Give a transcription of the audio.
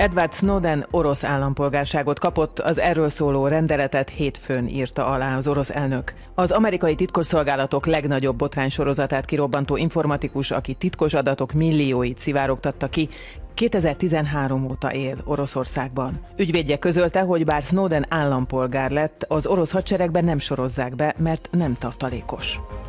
Edward Snowden orosz állampolgárságot kapott, az erről szóló rendeletet hétfőn írta alá az orosz elnök. Az amerikai titkosszolgálatok legnagyobb botránysorozatát kirobbantó informatikus, aki titkos adatok millióit szivárogtatta ki, 2013 óta él Oroszországban. Ügyvédje közölte, hogy bár Snowden állampolgár lett, az orosz hadseregben nem sorozzák be, mert nem tartalékos.